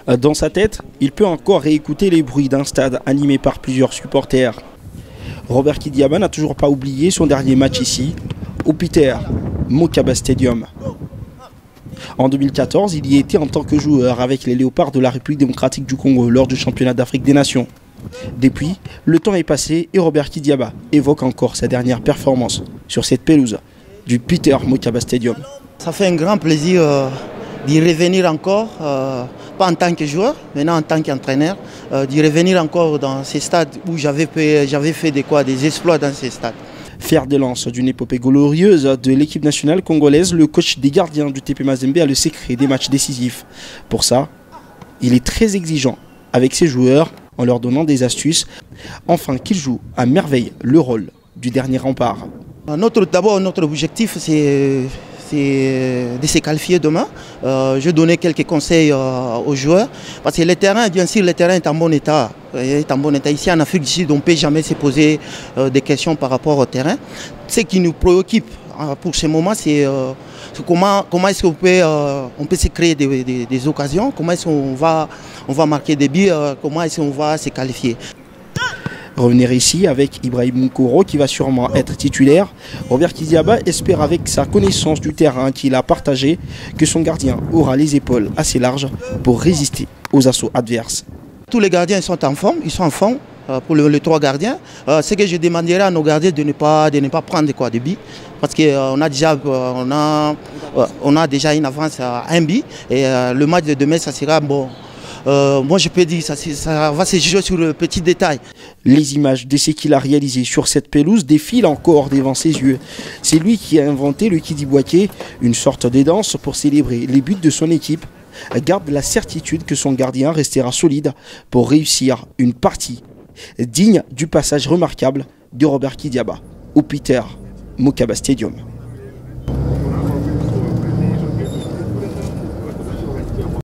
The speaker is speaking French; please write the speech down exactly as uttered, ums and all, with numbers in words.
Dans sa tête, il peut encore réécouter les bruits d'un stade animé par plusieurs supporters. Robert Kidiaba n'a toujours pas oublié son dernier match ici, au Peter Mokaba Stadium. En deux mille quatorze, il y était en tant que joueur avec les Léopards de la République démocratique du Congo lors du championnat d'Afrique des Nations. Depuis, le temps est passé et Robert Kidiaba évoque encore sa dernière performance sur cette pelouse du Peter Mokaba Stadium. Ça fait un grand plaisir euh, d'y revenir encore, euh, pas en tant que joueur, mais en tant qu'entraîneur, euh, d'y revenir encore dans ces stades où j'avais fait, j'avais fait des, quoi, des exploits dans ces stades. Fer de lance d'une épopée glorieuse de l'équipe nationale congolaise, le coach des gardiens du T P Mazembe a le secret des matchs décisifs. Pour ça, il est très exigeant avec ses joueurs en leur donnant des astuces, afin qu'ils jouent à merveille le rôle du dernier rempart. D'abord, notre objectif, c'est de se qualifier demain. Euh, je donnais quelques conseils euh, aux joueurs. Parce que le terrain, bien sûr, le terrain est en bon état. Est en bon état. Ici en Afrique du Sud, on ne peut jamais se poser euh, des questions par rapport au terrain. Ce qui nous préoccupe euh, pour ce moment, c'est euh, comment, comment est-ce qu'on peut, euh, on peut se créer des, des, des occasions, comment est-ce qu'on va, on va marquer des buts, euh, comment est-ce qu'on va se qualifier. Revenir ici avec Ibrahim Moukoro qui va sûrement être titulaire. Robert Kidiaba espère avec sa connaissance du terrain qu'il a partagé que son gardien aura les épaules assez larges pour résister aux assauts adverses. Tous les gardiens sont en forme, ils sont en forme euh, pour le, les trois gardiens. Euh, ce que je demanderai à nos gardiens de ne pas, de ne pas prendre quoi, de billes parce qu'on euh, a, déjà, euh, on a, euh, on a déjà une avance à un but et euh, le match de demain ça sera bon. Euh, moi je peux dire ça, ça va se jouer sur le petit détail. Les images de ce qu'il a réalisé sur cette pelouse défilent encore devant ses yeux. C'est lui qui a inventé le Kidiboaké, une sorte de danse pour célébrer les buts de son équipe. Garde la certitude que son gardien restera solide pour réussir une partie digne du passage remarquable de Robert Kidiaba au Peter Mokaba Stadium.